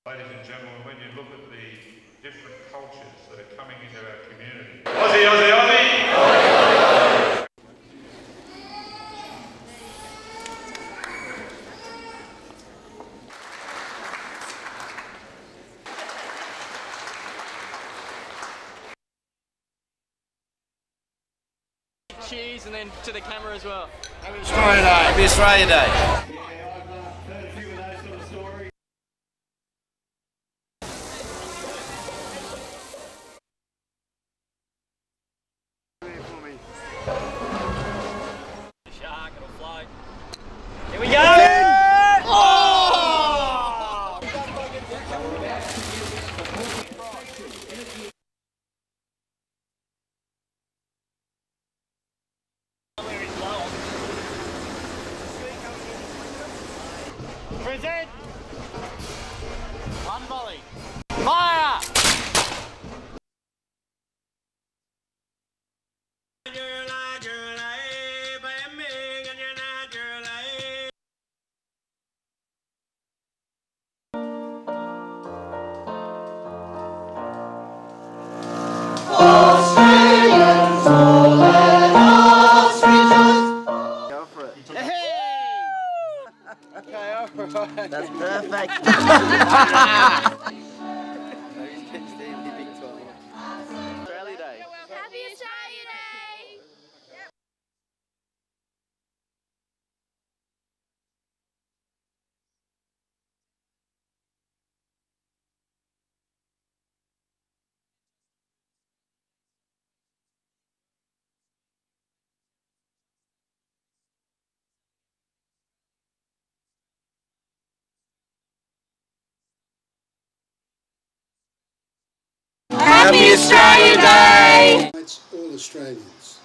Ladies and gentlemen, when you look at the different cultures that are coming into our community. Aussie, Aussie, Aussie! Cheers, and then to the camera as well. Happy Australia Day. Happy Australia Day. Shark, it'll float. Here we go! Oh! Present! One volley. Fire! Australians, all let us rejoice. Go for it. Hey! Okay, alright. That's perfect. Australia Day. Happy Australia Day! Happy Australia Day! It's all Australians.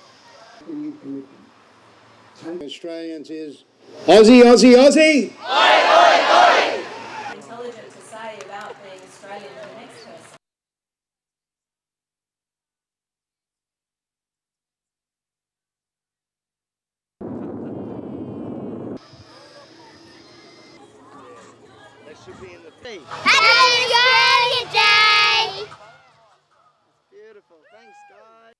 Australians is Aussie, Aussie, Aussie! Oi, oi, oi! Intelligent to say about being Australian to the next person. They should be in the feed. Happy Australia Day! Beautiful. Thanks, guys.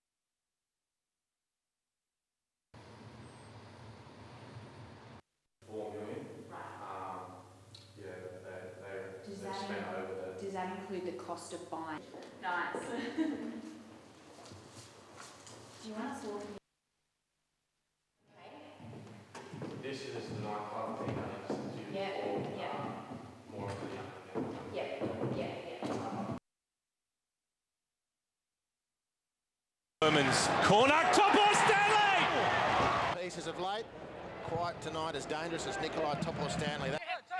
Does that include the cost of buying? Nice. Do you want us walking? This is the nightclub thing, I think, since you more of the Women's corner, Topor Stanley! Pieces of late, quiet tonight, as dangerous as Nikolai Topor Stanley.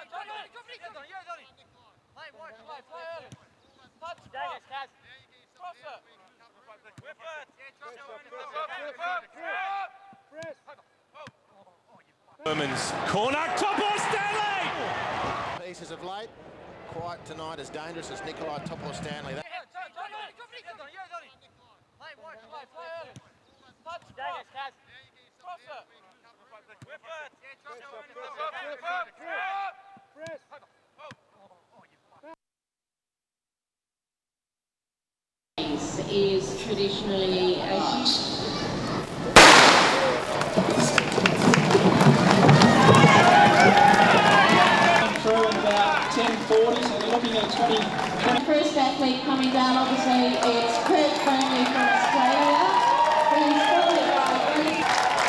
Women's corner, Topor Stanley! Pieces of late, quiet tonight, as dangerous as Nikolai Topor Stanley. Is traditionally a huge through in about 10:40, so we're looking at 20. First athlete coming down, obviously, it's Kurt Burnley from Australia. He's followed by Bruce.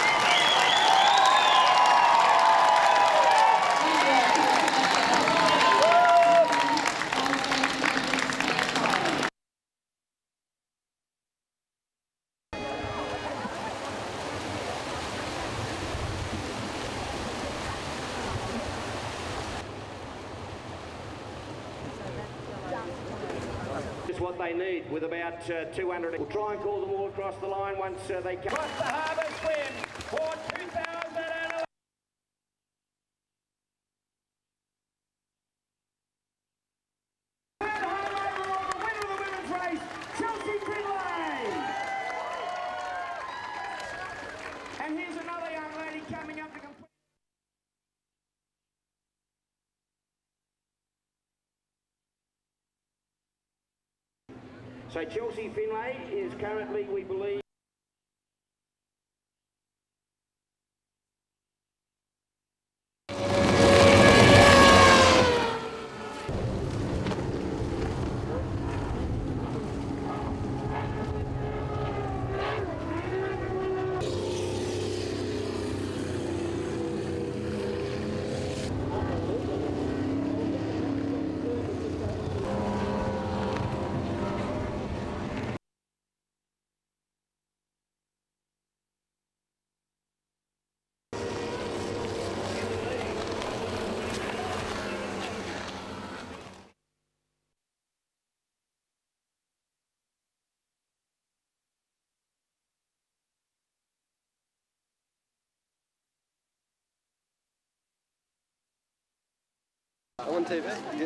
What they need with about 200. We'll try and call them all across the line once they come. Across the harbour swim for 2011. The winner of the women's race, Chelsea Finlay. And here's another young lady coming up to complete. So Chelsea Finlay is currently, we believe, On TV.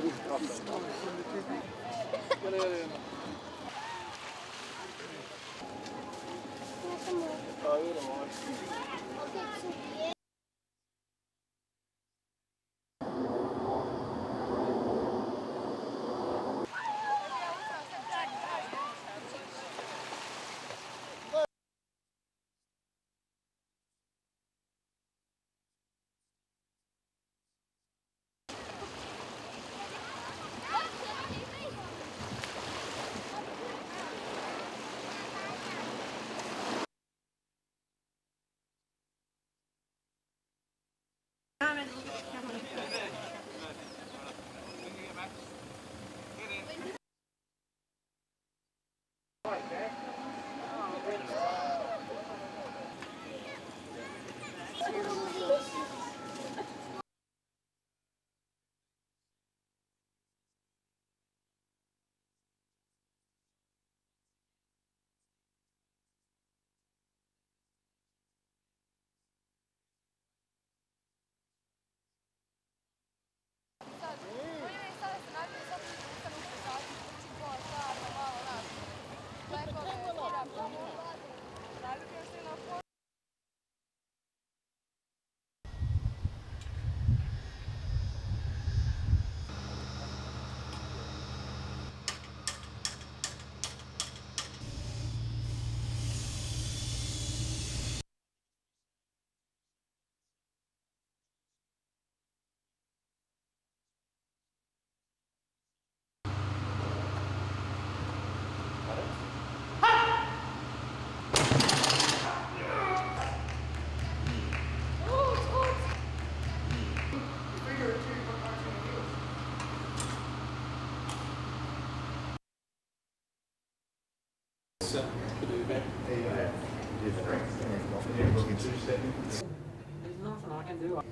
There's nothing I can do.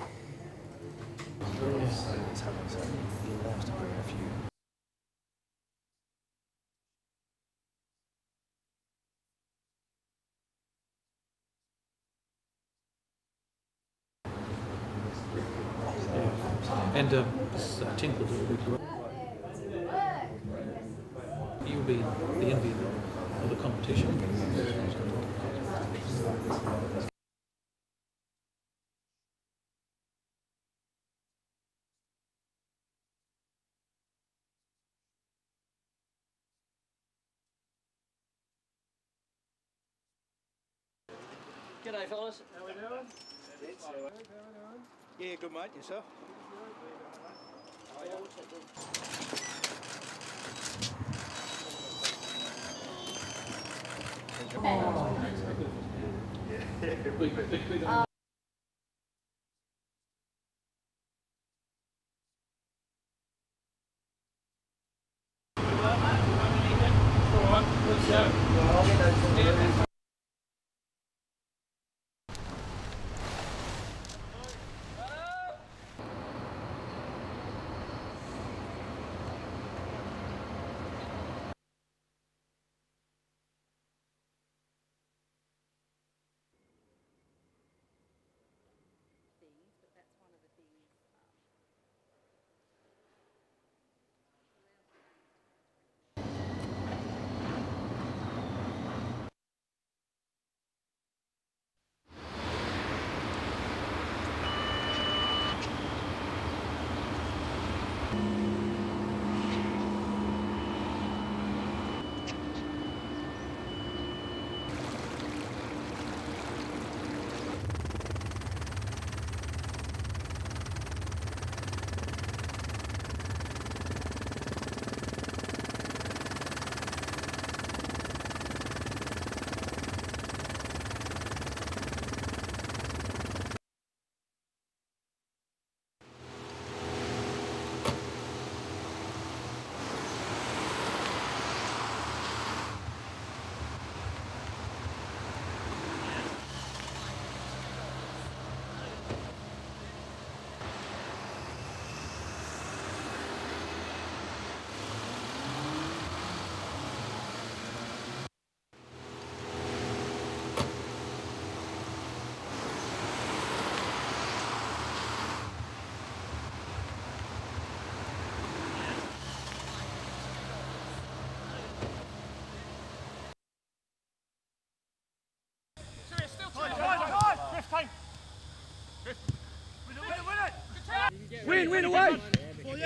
And this temple will be great. You'll be the envy of the competition. G'day fellas. How we doing? Yeah, good mate. Yourself?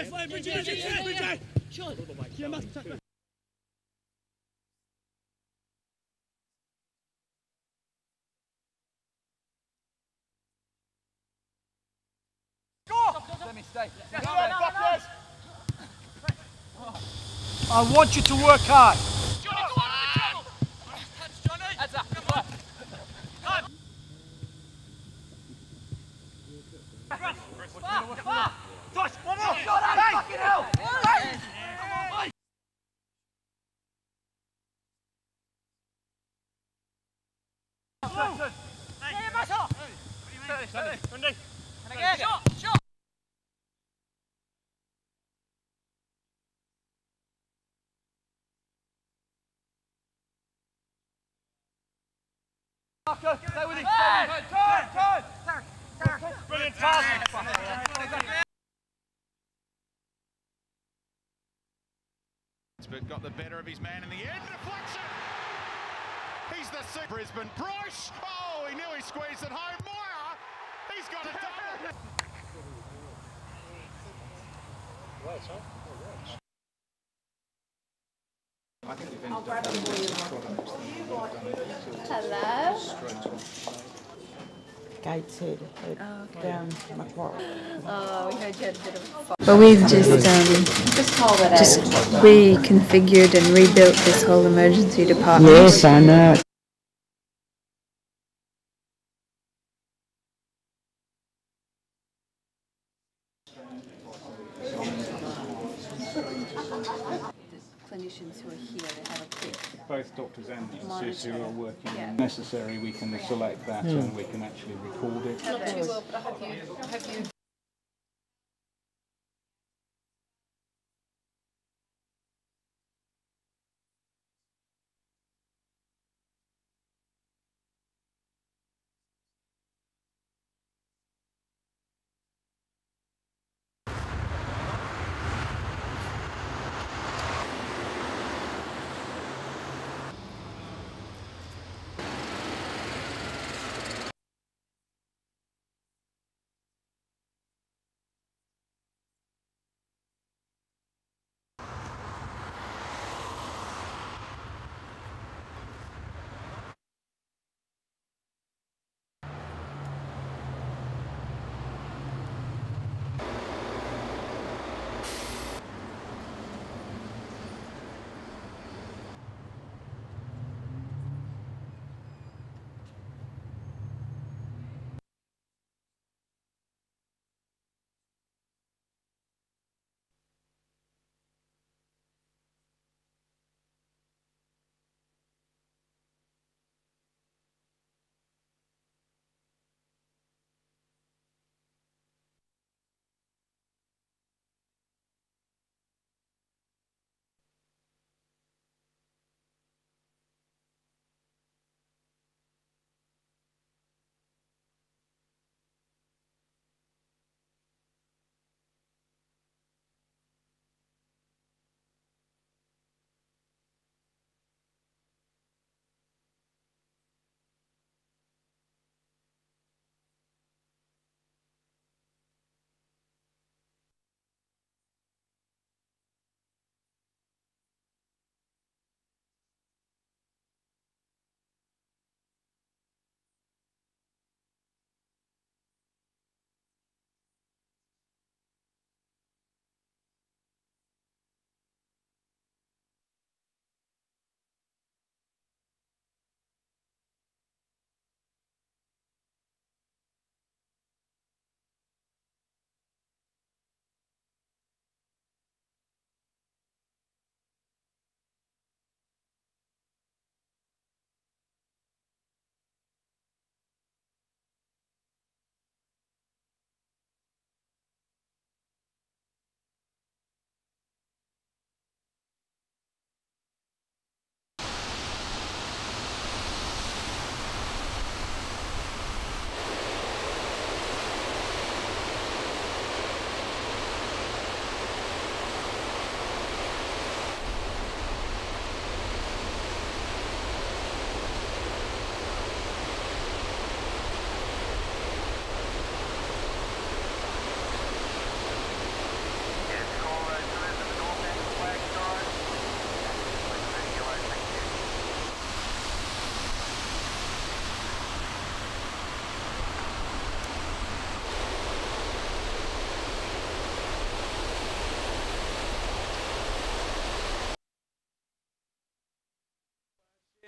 I want you to work hard. Stay with him. Turn. Brilliant pass. But got the better of his man in the end. Deflection. He's the super Brisbane. Brush. Oh, he nearly squeezed it home. Moyer. He's got a double. Hello. Gateshead down Macquarie. Oh, we heard you had a bit of a fun. But we've just reconfigured and rebuilt this whole emergency department. Yes, I know. Clinicians who are here to have a quick both doctors and nurses who are working. If necessary, we can select that and we can actually record it. Not too well, but have you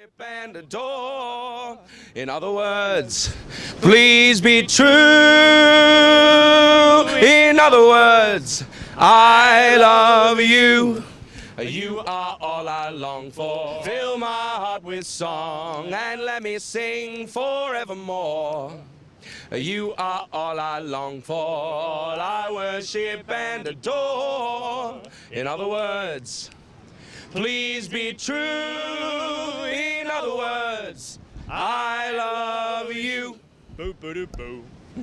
And adore. In other words, please be true. In other words, I love you. You are all I long for. Fill my heart with song and let me sing forevermore. You are all I long for, all I worship and adore. In other words, please be true. In other words, I love you. Boo, boo, doo, boo.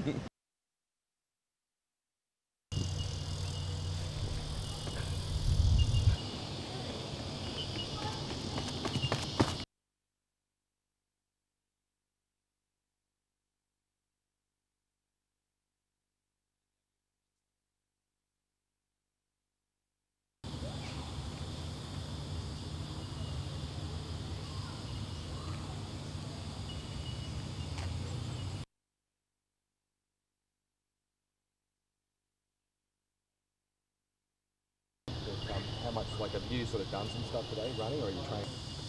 How much, like, have you sort of done some stuff today, running, or are you training?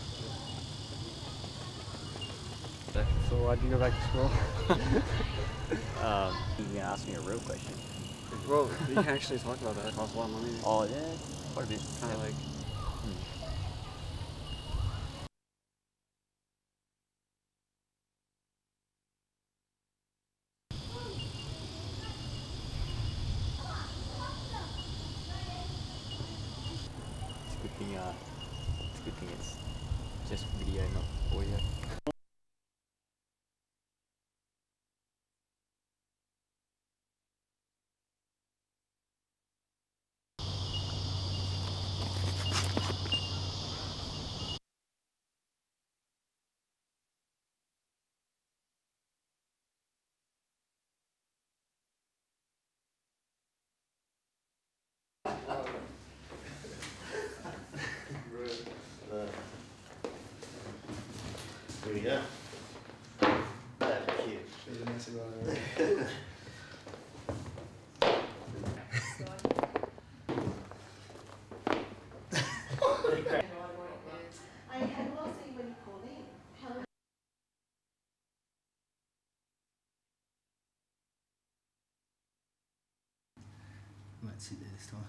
So why did you go back to school? You're gonna ask me a real question. Well, you can actually talk about that. It costs a lot of money. Oh yeah, quite a bit. Kind of like. It's a good thing it's just video, not audio. Here we go. That's cute. I lost it when you called in. Might sit there this time.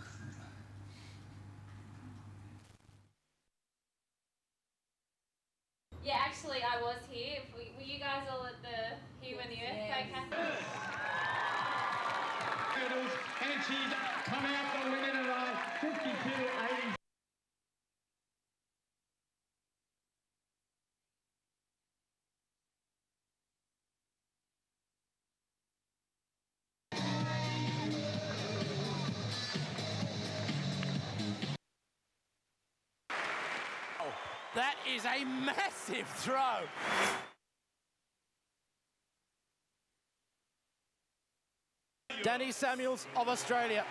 Yeah, actually, I was here. Were you guys all at here when the earthquake happened? And she's come out the winner tonight, 52-80. That is a massive throw. Danny Samuels of Australia.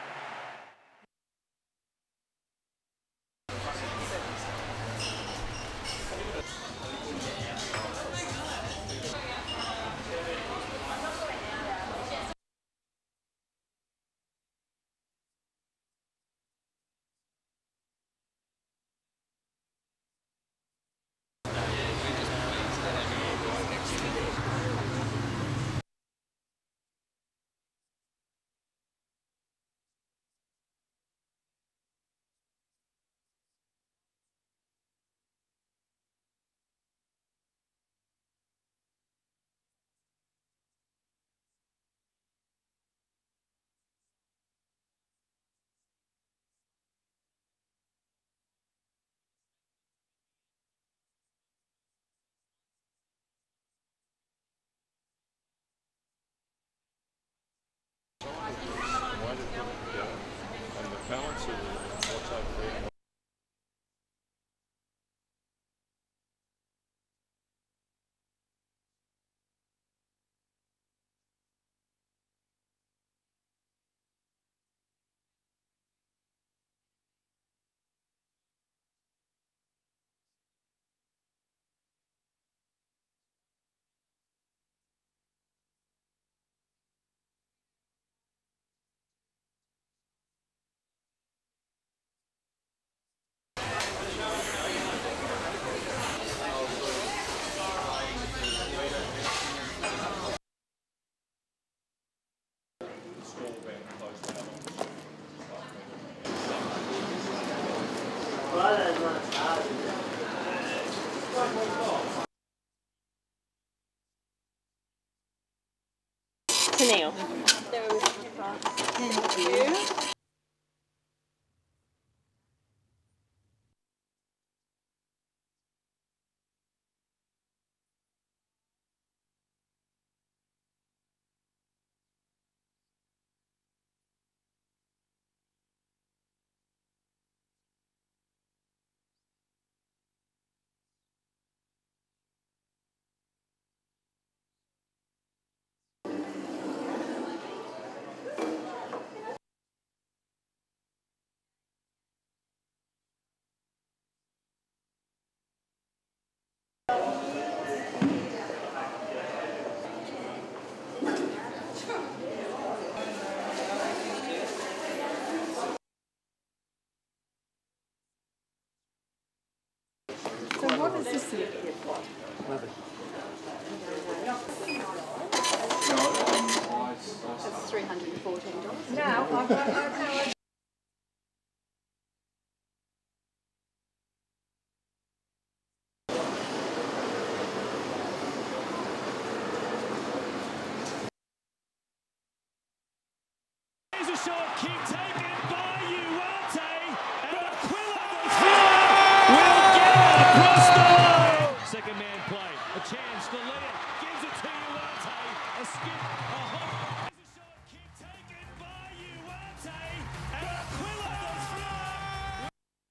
And the balance of what's over there. to Neil. Thank you. So what is this slip here for? Nothing. That's $314. Now, I've got Here's a short kick taken by Uwante, and Aquila will get it across the line. Second man play, a chance to lead it, gives it to Uwante, a skip, a hop. Here's a short kick taken by Uwante, and Aquila goes through.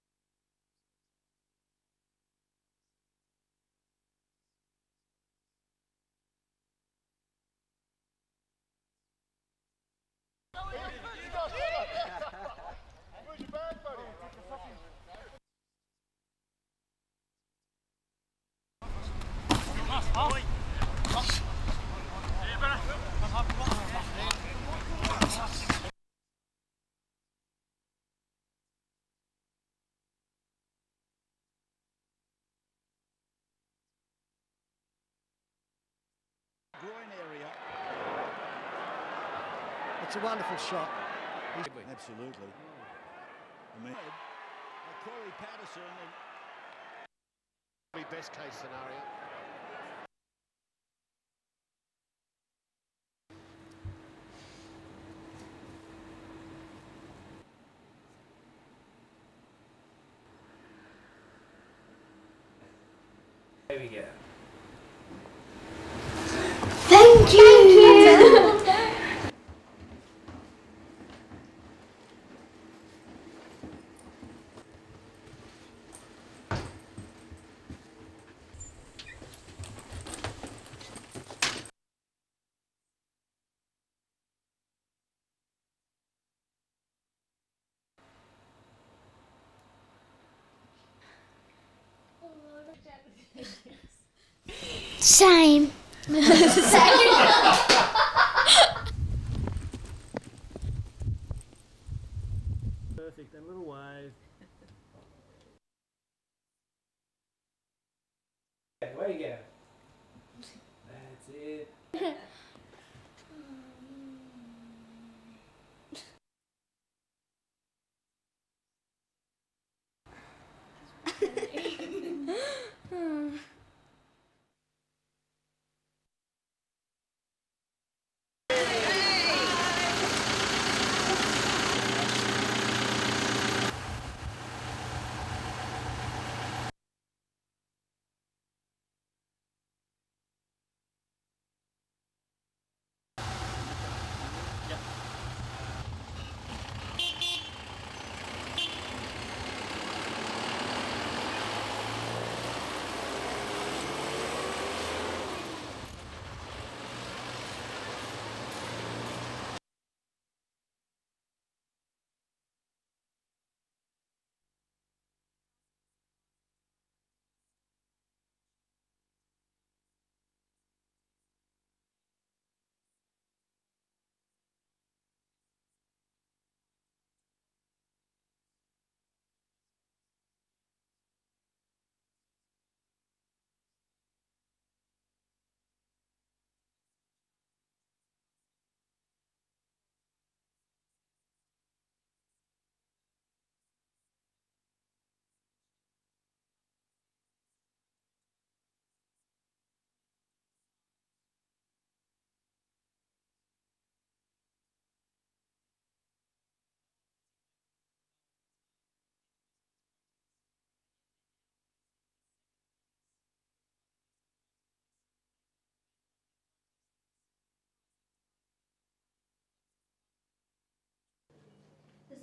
Groin area. It's a wonderful shot. Absolutely. I mean, Corey Patterson and Best case scenario. There we go. Thank you. Same. Perfect, and a little wave. Where you go? That's it.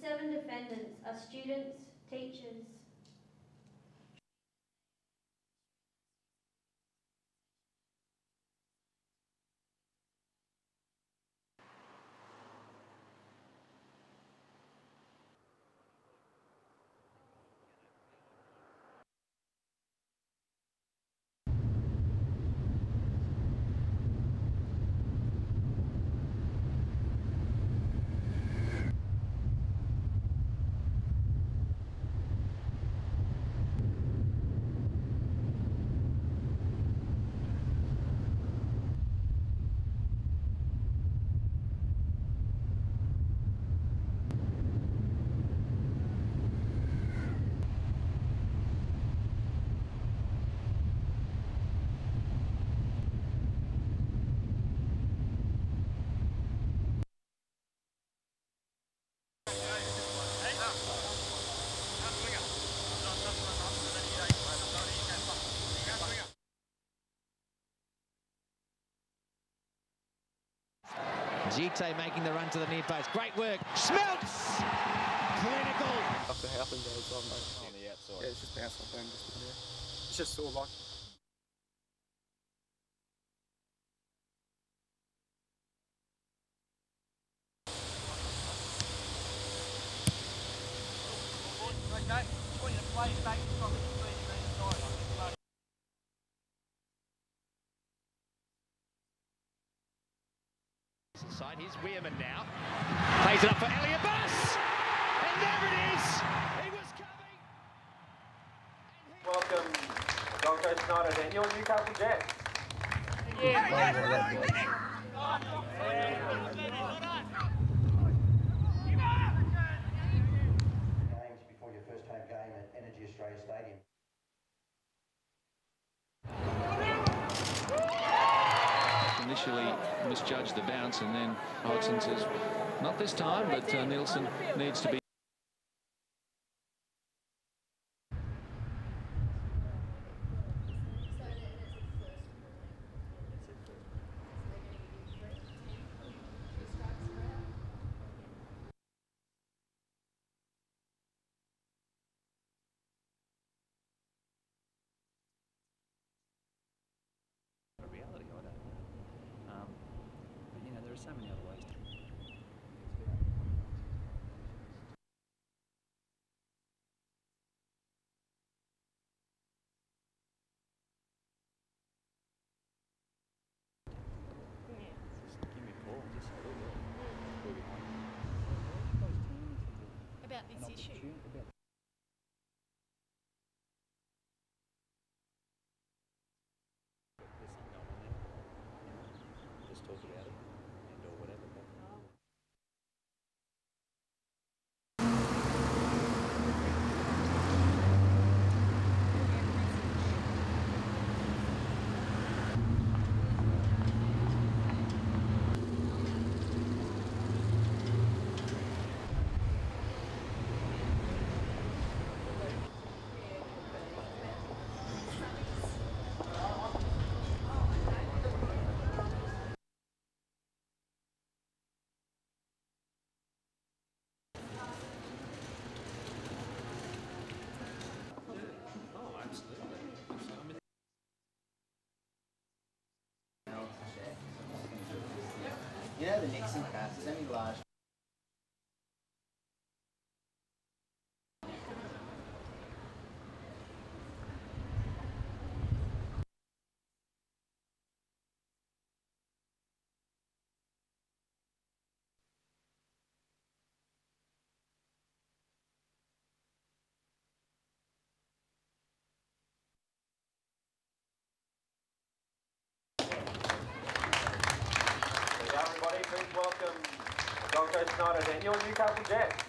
7 defendants are students, teachers. Gite making the run to the near post. Great work. Schmeltz! Clinical. After helping goes on, mate. On the outside. Yeah, it's just the outside thing. It's just sort of like. Okay, just want you to play back from the 3 side. Side, here's Weirman now. Plays it up for Elliot Bass! And there it is! He was coming! Welcome, Gold Coast United and your Newcastle Jets. Games before your first home game at Energy Australia Stadium. Initially misjudged the bounce, and then Hodgson says, not this time, but Nielsen needs to be. Reality, I don't know. But you know, there are so many other ways to. Just give me a call and just say, look, About this issue. just talk about it and or whatever. But You know the Nixon cast, is only large. Everybody, please welcome Gold Coast United and your Newcastle Jets.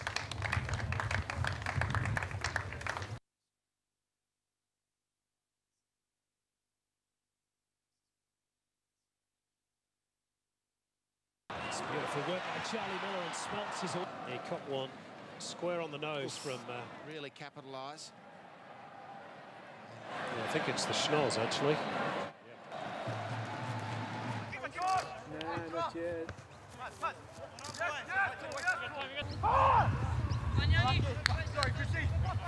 It's beautiful work by Charlie Miller, and Schmeltz is all. He caught one square on the nose from. Really capitalise. Yeah, I think it's the schnoz actually. No, not yet. Sorry, Chrissy.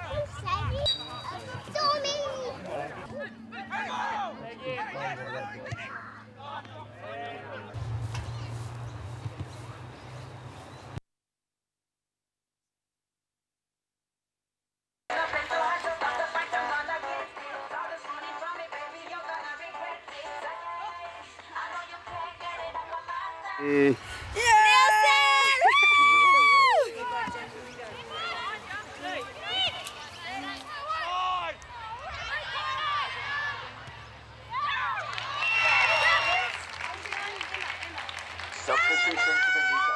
Substitution to the Newcastle.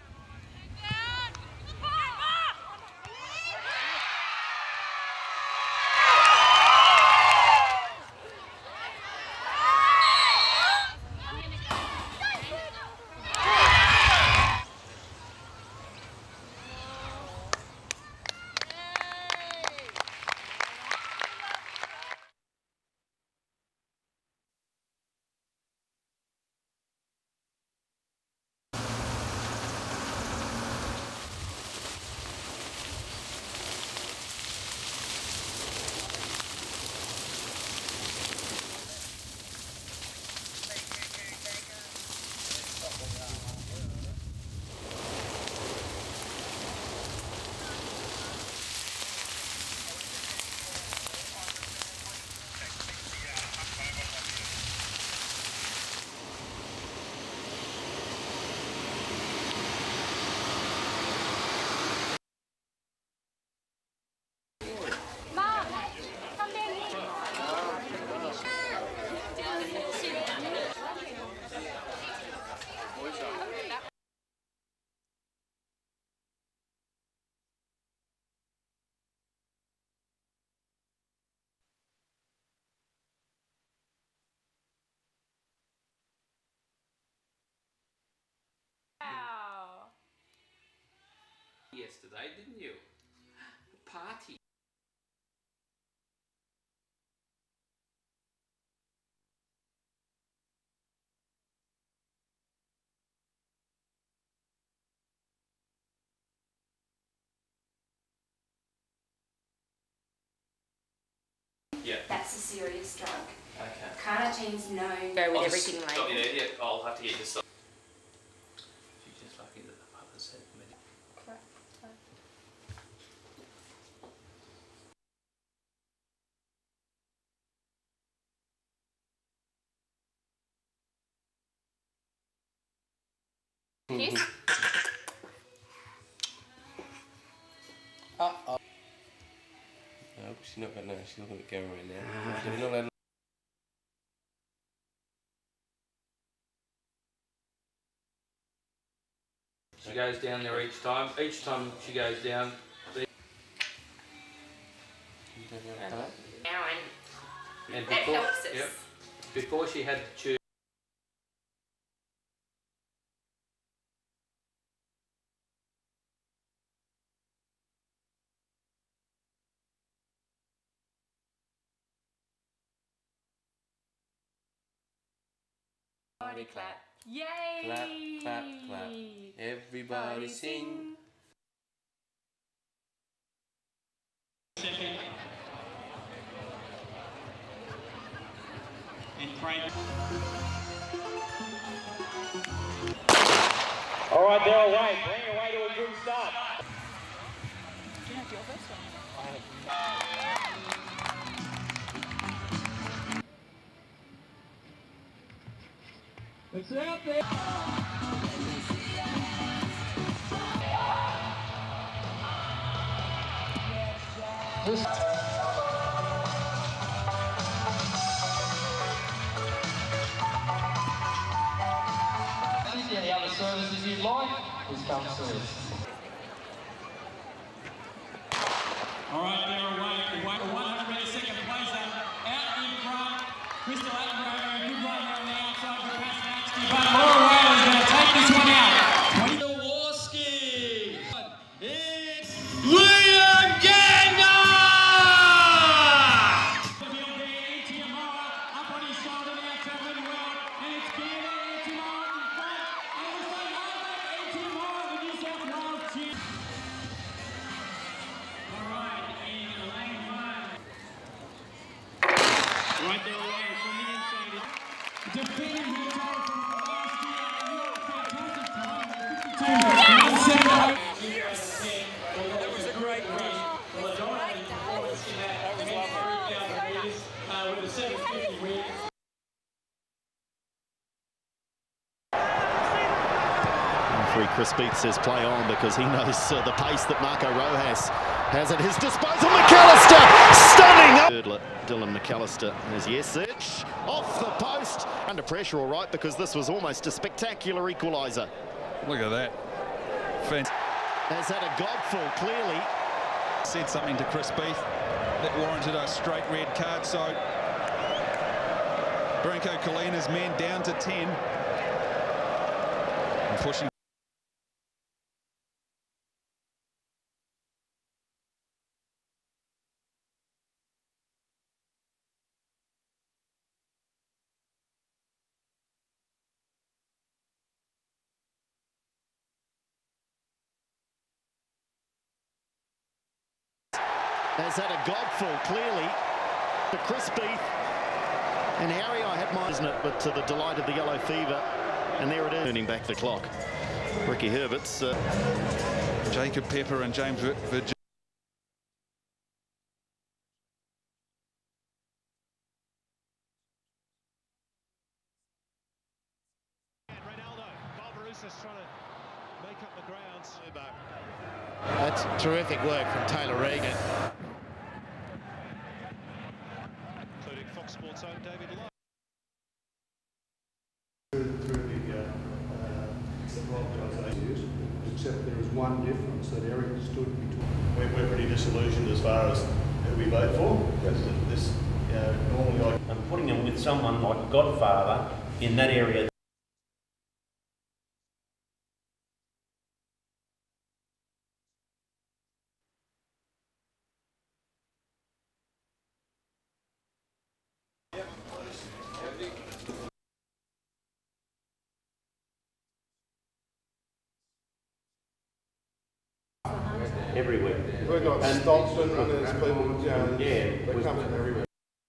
Yesterday, didn't you? Party. Yeah. That's a serious drug. Okay. Carnitine's known. Go with everything later. Stop you there. Yeah, I'll have to get this. She's just lucky that the papa said me. Crap. Kiss? Uh-oh. No, she's not got no, she's looking at the camera right now. She's not allowed. She goes down there each time. Each time she goes down. And that before, helps us. yep, before she had the tube. Everybody clap. Yay! Clap, clap, clap. Everybody sing. Second. And Craig. All right, they're away. Bring away to a good start. Do you have your first one? It's out there. Any other services you'd like, please come see us. All right, they're away. 102nd place out in front. Crystal Attenborough, good run here on the outside for Pasnatsky. But Laura Whale is going to take this one out. Jaworski. It's Liam Gander! Up on his shoulder now, travelling well. And it's Gander, Etimara in front. And it looks like Albert Etimara, the New South Wales champ. That was a great win. Well, a dominating performance in that 3,000 metres with a 750 win. Referee Chris Beath says play on because he knows the pace that Marco Rojas has at his disposal. McAllister, stunning! Dylan McAllister has Yesic off the post. Under pressure, all right, because this was almost a spectacular equaliser. Look at that. Has had a gobful, clearly. Said something to Chris Beath that warranted a straight red card, so Branko Colina's men down to 10 and pushing. Has had a gobful, clearly. To Chris Beath and Harry, I had mine, isn't it? But to the delight of the yellow fever, and there it is. Turning back the clock. Ricky Herbert's. Jacob Pepper and James Virgin. Trying to make up the grounds. That's terrific work from Taylor Regan. Including Fox Sports' own David Lowe. Except there is one difference that Eric stood between. We're pretty disillusioned as far as who we vote for. This, normally I'm putting him with someone like Godfather in that area. Everywhere. We've got Stockton runners, people, they come from everywhere.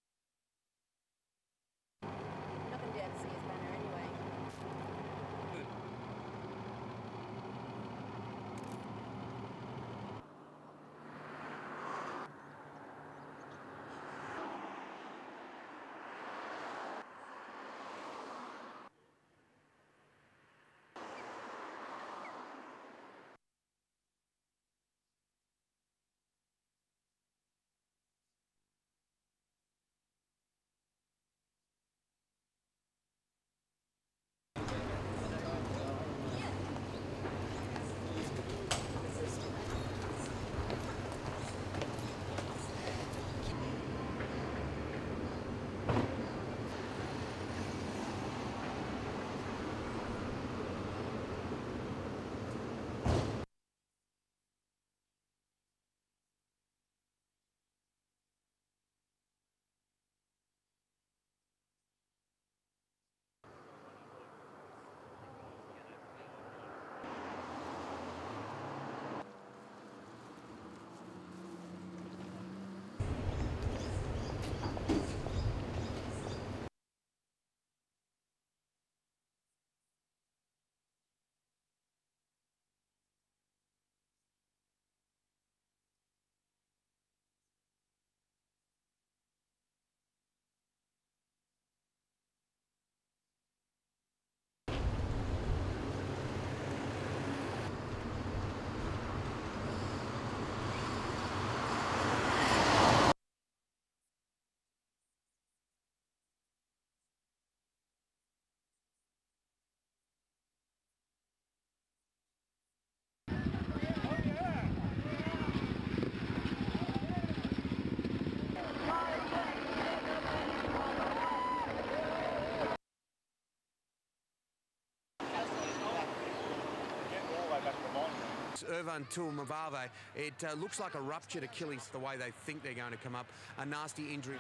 Irvan Tuamavave, it looks like a ruptured Achilles the way they think they're going to come up. A nasty injury.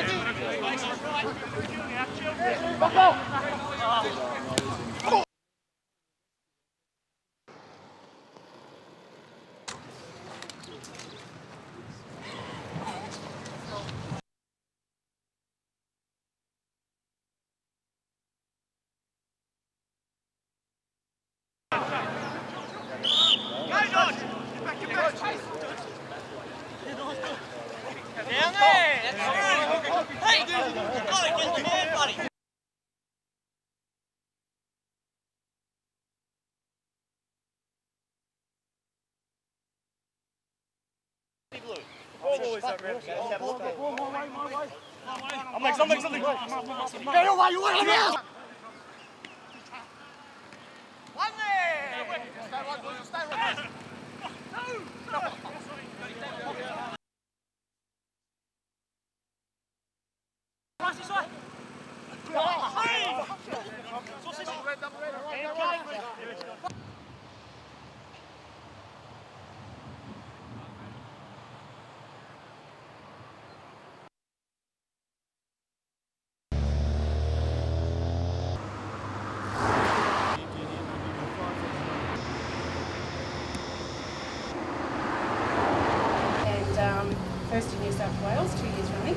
First in New South Wales, 2 years running.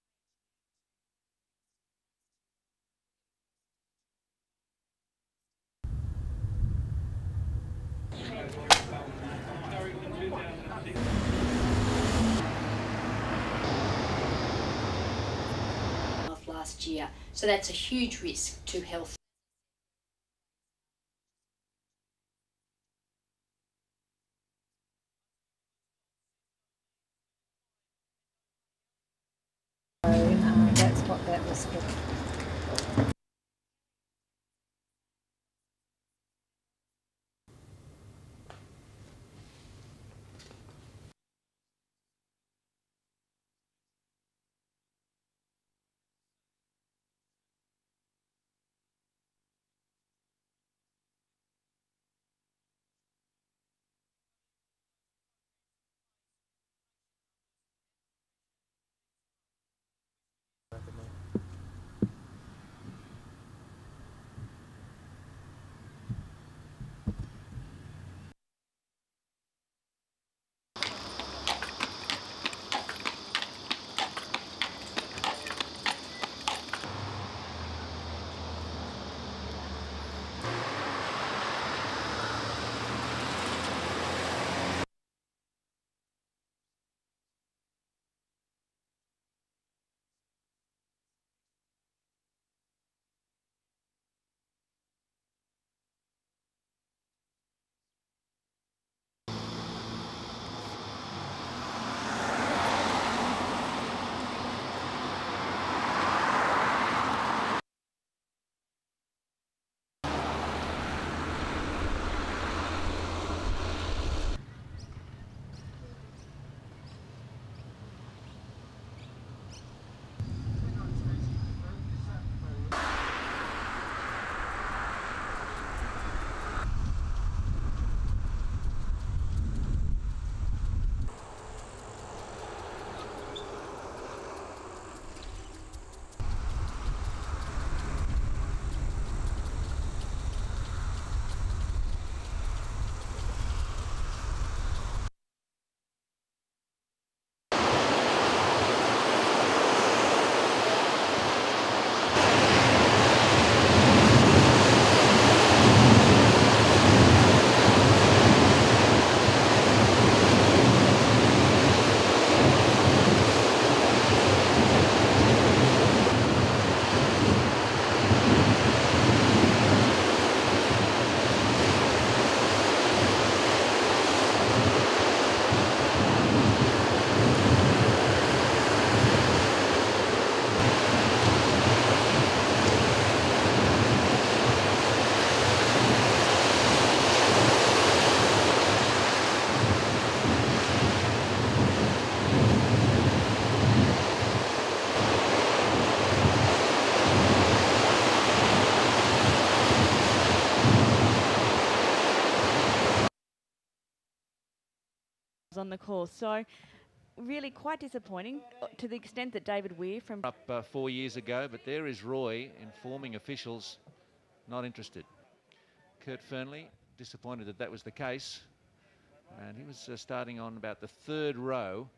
Last year, so that's a huge risk to health. That's what that was for. On the course, so really quite disappointing to the extent that David Weir from up 4 years ago, but there is Roy informing officials not interested. Kurt Fernley disappointed that that was the case, and he was starting on about the third row.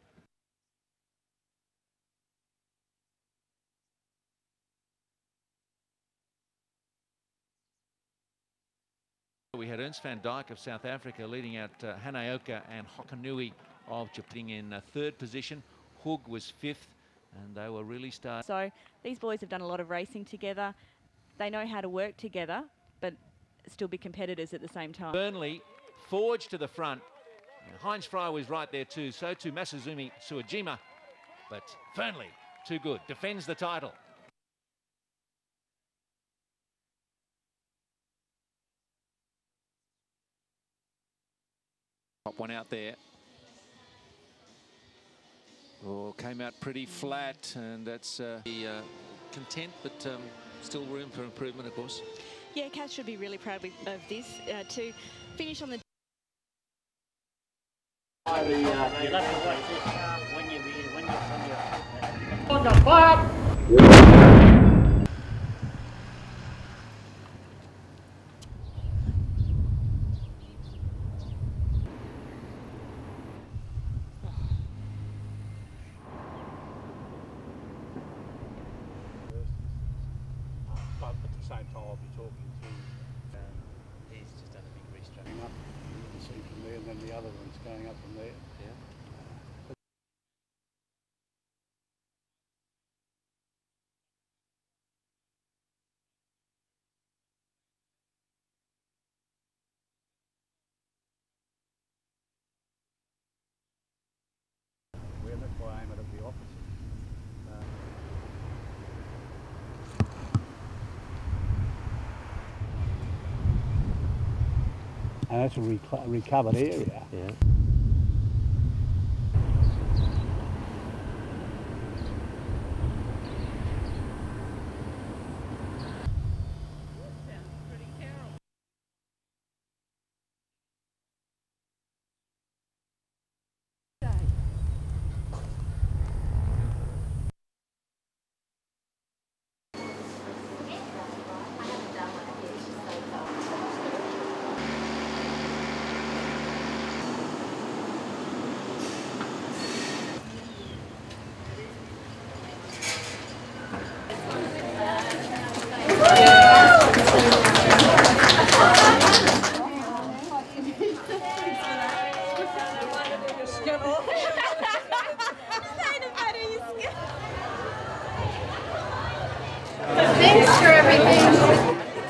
We had Ernst van Dijk of South Africa leading out Hanaoka and Hokanui of Japan in third position. Hug was fifth, and they were really starting. So these boys have done a lot of racing together. They know how to work together, but still be competitors at the same time. Burnley forged to the front. Heinz Frey was right there too, so too Masazumi Suejima, but Fernley, too good, defends the title. Top one out there. Oh, came out pretty flat, and that's content, but still room for improvement, of course. Yeah, Cass should be really proud of this, to finish on the... You'll have to watch this when you're on the flat. But at the same time, I'll be talking to. He's just done a big restructure. Up, you can see from there, and then the other one's going up from there. Yeah. We're not quite aiming at the opposite. And that's a recovered area. Yeah. Thanks for everything.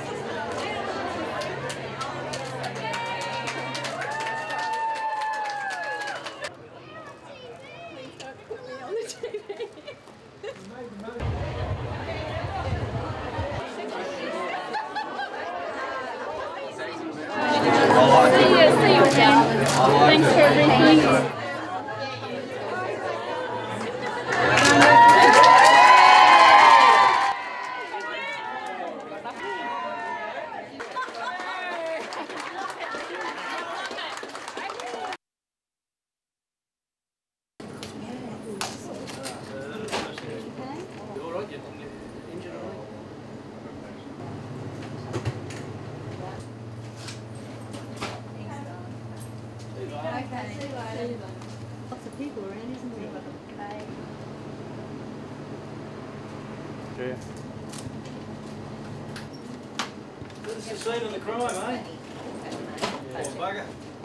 See you, darling. Thanks for everything. Lots of people around, isn't there? Bye. Yeah. Good to see you in the crime, eh? Poor bugger.